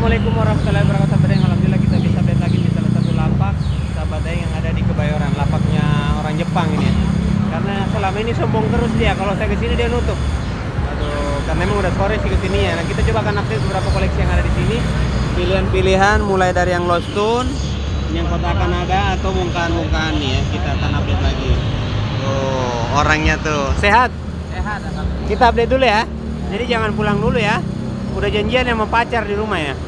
Assalamualaikum warahmatullahi wabarakatuh. Sahabat Daeng, alhamdulillah kita bisa update lagi di salah satu lapak sahabat Daeng yang ada di Kebayoran, lapaknya orang Jepang ini ya. Karena selama ini sombong terus dia, kalau saya kesini dia nutup. Aduh, karena emang udah sore sih kesini ya. Nah, kita coba akan update beberapa koleksi yang ada di sini. Pilihan-pilihan mulai dari yang lost tune, yang kotakan ada atau bongkahan-bongkahan nih ya. Kita akan update lagi. Tuh, orangnya tuh sehat. Sehat. Kita update dulu ya. Jadi jangan pulang dulu ya. Udah janjian sama pacar di rumah ya.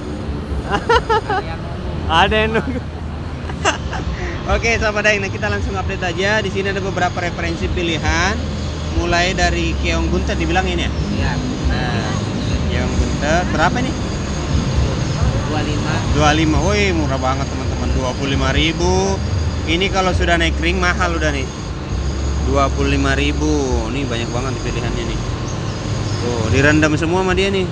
Ada yang nunggu. Oke, sahabat Daeng, nah kita langsung update aja. Di sini ada beberapa referensi pilihan, mulai dari keong buntet dibilang ini ya. Iya. Nah, keong buntet berapa nih? 25. Woi, murah banget teman-teman. 25.000. Ini kalau sudah naik ring mahal udah nih. 25.000. Nih banyak banget pilihannya nih. Tuh, direndam semua sama dia nih.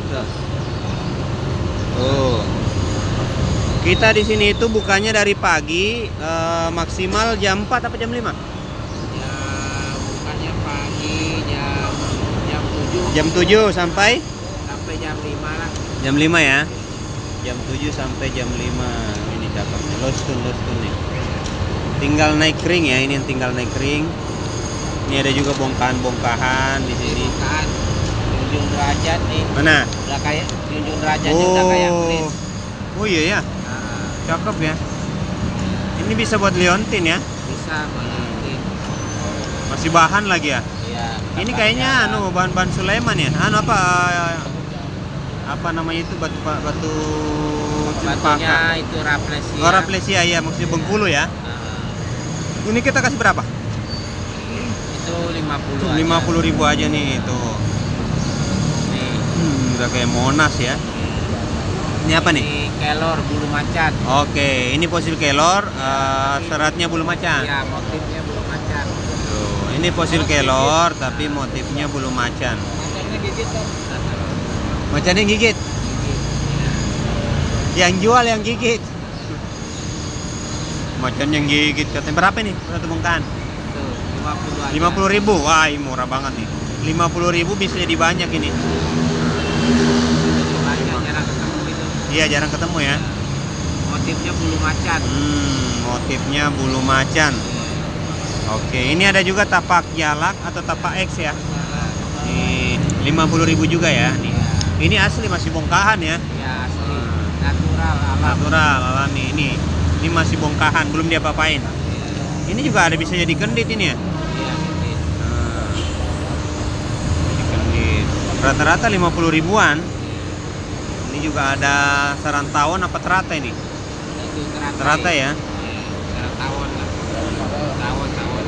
Tuh. Kita di sini itu bukanya dari pagi, maksimal jam 4 apa jam 5? Ya, bukannya pagi jam 7. Jam 7 sampai Jam 5 lah. jam 5 ya. Jam 7 sampai jam 5. Ini cakep nih. Lost tune nih. Tinggal naik ring ya, ini yang tinggal naik ring. Ini ada juga bongkahan-bongkahan di sini. Bongkahan. Junjung derajat nih. Mana? Udah kayak junjung derajatnya udah kayak kulit. Oh iya ya. Cakep ya. Ini bisa buat liontin ya. Bisa meliontin. Masih bahan lagi ya. Iya. Ini kayaknya bahan-bahan Sulaiman ya. Apa namanya itu batu batunya cempaka. itu raplesia. Oh, raplesia ya, maksudnya Bengkulu ya. Ini kita kasih berapa? Itu 50 aja. 50.000 aja nih itu. Nih. Udah kayak Monas ya. Ini apa nih? Ini kelor bulu macan. Oke, ini fosil kelor, seratnya bulu macan. Ya, motifnya bulu macan. Tuh, ini fosil kelor tapi motifnya bulu macan. Macannya gigit kan? Macannya gigit. Yang jual yang gigit. Macan yang gigit katanya berapa nih satu bongkahan? Tuh, 50 aja. 50.000. Wah, ini murah banget nih. 50.000 bisa jadi banyak ini. Banyak jarang ketemu itu. Iya, jarang ketemu ya. Motifnya bulu macan. Motifnya bulu macan. Oke, ini ada juga tapak jalak atau tapak X ya. Nih, 50.000 juga ya nih. Ini asli masih bongkahan ya. Ya, asli. Natural alam. Natural alami ini. Ini masih bongkahan, belum diapa-apain. Ini juga ada bisa jadi kendit ini ya. Iya, gigit. Jadi kendit. Rata-rata 50.000-an. Ini juga ada sarang tawon apa teratai ini? Itu teratai. Teratai ya. Sarang tawon lah. Tawon.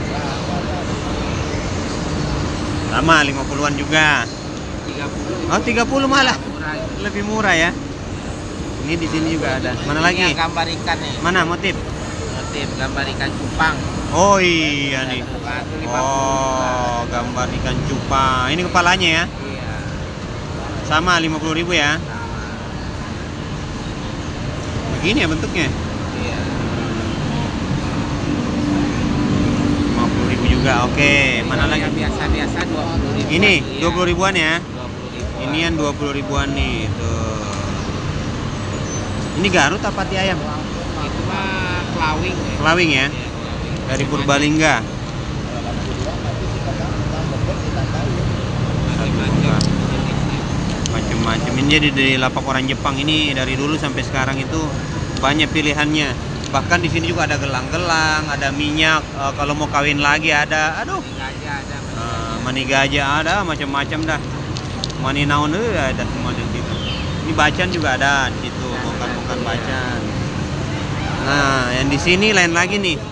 Sama 50-an juga. 30. Oh, 30 malah. Murah. Lebih murah ya. Ini di sini juga ada. Mana lagi? Ini gambar ikan nih. Mana motif? Motif gambar ikan cupang. Oh iya nih. Batu 50. Oh, gambar ikan cupang. Ini kepalanya ya. Iya. Sama 50.000 ya. Begini ya bentuknya. Iya. 50.000 juga. Oke, mana lagi? Yang biasa-biasa 20.000. Ini Iya. 20.000-an ya. 20.000. Ini yang 20.000-an nih. Tuh. Ini Garut apa ti ayam? Itu mah kelawing ya. Kelawing ya. Iya, kelawing. Dari Purbalingga. Macem-macem. Ini jadi dari lapak orang Jepang ini dari dulu sampai sekarang itu banyak pilihannya. Bahkan di sini juga ada gelang-gelang, ada minyak. Kalau mau kawin lagi ada. Aduh. Gajah ada. Mani gajah ada, macam-macam dah. Mani naon ada semua di situ. Ini bacan juga ada di situ, bongkar-bongkar bacan. Nah, yang di sini lain lagi nih.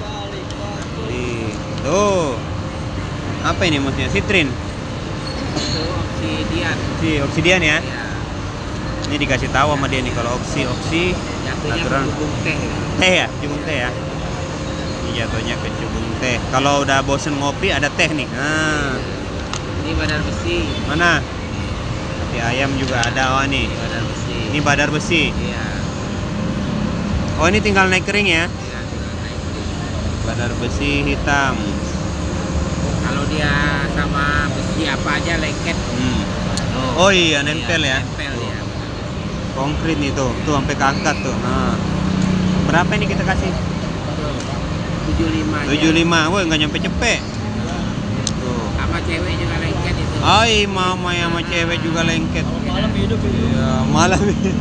Tuh. Apa ini maksudnya? Sitrin. Itu obsidian. Oksidian ya. Iya. Ini dikasih tahu sama dia nih kalau oksi Jatuhnya natural. berhubung teh. Teh ya, cubung teh ya. Ini jatuhnya ke cubung teh. Kalau udah bosen ngopi ada teh nih. Nah, Ini badar besi. mana? Hati ayam juga ada. Oh nih. Badar besi. Ini badar besi. Iya. Oh, ini tinggal naik kering ya. Iya, tinggal naik. Badar besi hitam. Kalau dia sama besi apa aja lengket. Oh iya, nempel ya. Nempel ya. Konkret nih tuh sampai keangkat tuh. Nah, berapa ini kita kasih? 75 aja. 75. Woi, nggak nyampe cepet. Tuh. Sama cewek juga lengket itu. Ai, mama sama cewek juga lengket. Malam hidup itu. Ya, malam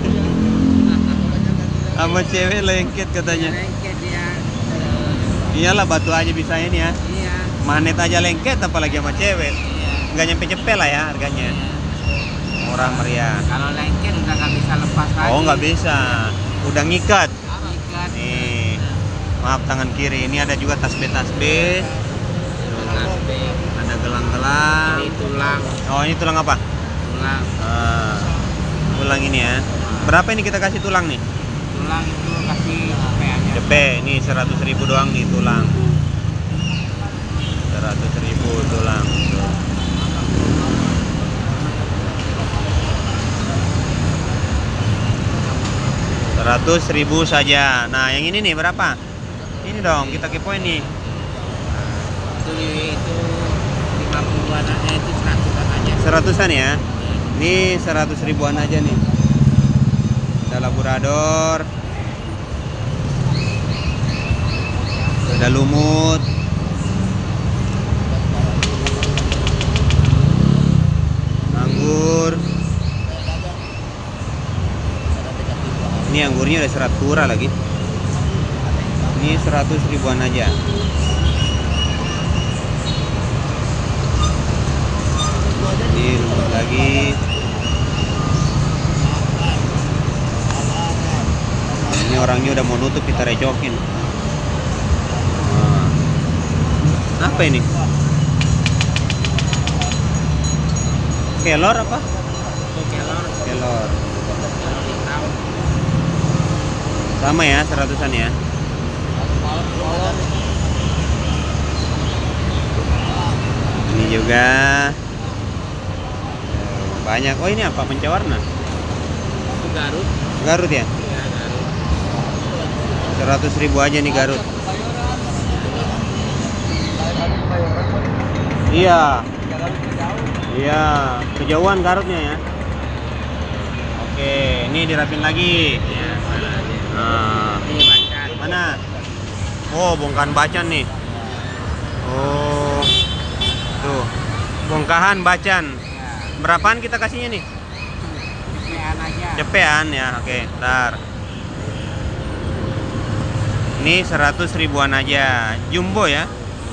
sama cewek lengket katanya. Lengket dia. Iyalah, batu aja bisanya nih ya. Iya. Magnet aja lengket, apalagi sama cewek. Iya. Nggak nyampe cepet lah ya harganya. Iya. Murah meriah. Kalau lengket udah nggak bisa lepas lagi. Oh, nggak bisa. Udah ngikat. Ikat. Nih. Maaf, tangan kiri. Ini ada juga tasbih. Tasbih. Ada gelang-gelang. Ini tulang. Oh, ini tulang apa? Tulang. Ah, tulang ini ya. Berapa ini kita kasih tulang nih? Tulang itu kasih peannya. Cepet, ini 100.000 doang nih tulang. 100.000 tulang. 100.000 saja. Nah, yang ini nih berapa? Ini dong, kita kepoin nih. Itu 50-an aja, itu 100-an aja. 100-an ya. Ini 100 ribuan aja nih. Ada laburador. Ada lumut. Anggur. Ini anggurnya udah serat pura lagi. Ini 100 ribuan aja. Ini lumut lagi. Ini orangnya udah mau nutup, kita recokin. Nah. Apa ini? Kelor apa? Kelor. Kelor. Kelor hitam. Sama ya, 100-an ya. Ini juga banyak. Oh, ini apa? Pencawarna? Itu Garut. Garut ya? Iya, Garut. 100.000 aja nih Garut. Iya. Iya, kejauhan Garutnya ya. Oke, ini dirapin lagi. Iya, mana aja. Nah, Ini bacan. mana? Oh, bongkahan bacan nih. Oh, tuh, bongkahan bacan. Berapaan kita kasihnya nih? Cepean aja. Cepean ya, oke, ntar. Ini 100 ribuan aja, jumbo ya.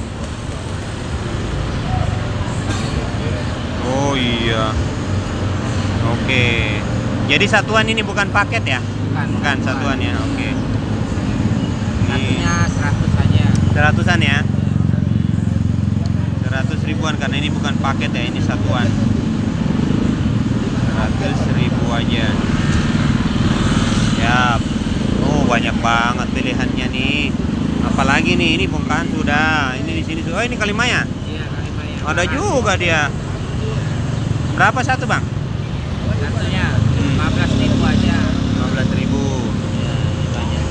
Oh iya. Oke. Jadi satuan ini bukan paket ya? Bukan satuan ya, oke. Ini Satunya 100 aja. 100-an ya. 100 ribuan karena ini bukan paket ya, ini satuan. 100.000 aja. Siap. Oh, banyak banget pilihannya nih. Apalagi nih, ini bongkahan sudah. Ini di sini. Oh, ini Kalimaya. Iya, Kalimaya. Ada juga dia. Berapa satu, Bang? Satunya 15.000 aja. 15.000. Iya, banyak.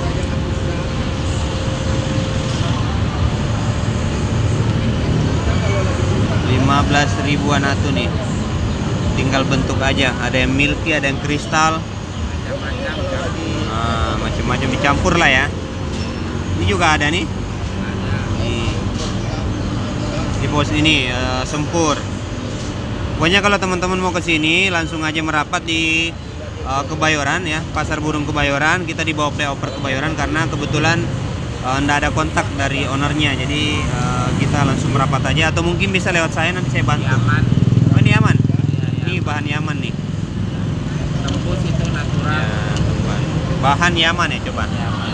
15 ribuan atuh nih. Tinggal bentuk aja. Ada yang milky, ada yang kristal. Macam-macam tapi Nah, macam-macam dicampur lah ya. Ini juga ada nih. ada. Nih. Di pos ini sempur. Pokoknya kalau teman-teman mau ke sini langsung aja merapat di Kebayoran ya, Pasar Burung Kebayoran. Kita dibawa playover Kebayoran karena kebetulan nggak ada kontak dari ownernya. Jadi kita langsung merapat aja atau mungkin bisa lewat saya, nanti saya bantu. Yaman. Oh, ini aman. Iya, Ini bahan Yaman nih. tembus itu natural. Ya, bahan Yaman ya, coba. Yaman.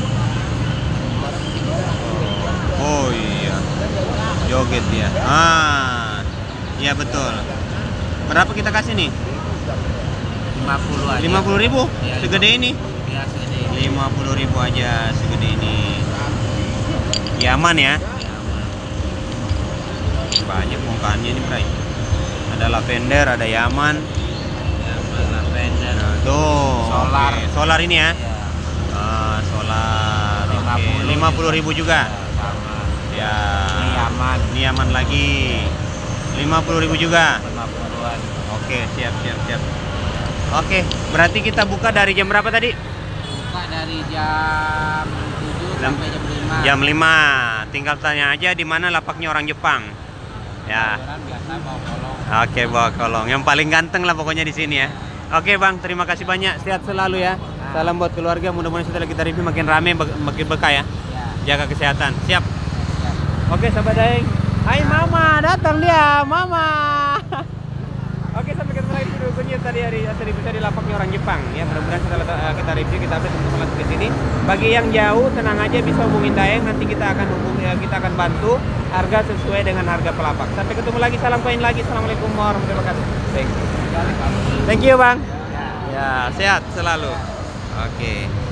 Oh iya, joget ya. Ah, iya betul. Berapa kita kasih nih? 50 aja. 50.000? Iya, Segede ini? Iya, segede. 50.000 aja, segede ini. Yaman ya. Yaman. Banyak bongkahannya nih, Bray. Ada lavender, ada Yaman. Yaman, lavender. Nah, tuh. Solar. Oke. Solar ini ya. Iya. Ah, solar. Oke. 50.000 50.000 juga. Sama. Ya. Ini Yaman. Ini Yaman lagi. 50.000 juga. 50-an. Oke, siap, siap, siap. Oke, berarti kita buka dari jam berapa tadi? Buka dari jam 7 sampai jam 5. Jam 5. Tinggal tanya aja di mana lapaknya orang Jepang. Ya. Bayoran biasa bawa kolong. Oke, bawa kolong. Yang paling ganteng lah pokoknya di sini ya. Oke, Bang, terima kasih banyak. Sehat selalu ya. Salam buat keluarga. Mudah-mudahan setelah kita review makin rame, makin berkah ya. Ya. Jaga kesehatan. Siap. Ya. Oke, sahabat daeng. Hai Mama, datang dia, Mama. Oke, sampai ketemu lagi di video berikutnya. Tadi hari bisa di lapaknya orang Jepang ya. Mudah-mudahan setelah kita review, kita update untuk langsung ke sini. Bagi yang jauh, tenang aja, bisa hubungin Daeng. Nanti kita akan kita akan bantu harga sesuai dengan harga pelapak. Sampai ketemu lagi, salam koin lagi. Assalamualaikum warahmatullahi wabarakatuh. Thank you, Bang. Ya, sehat selalu. Oke.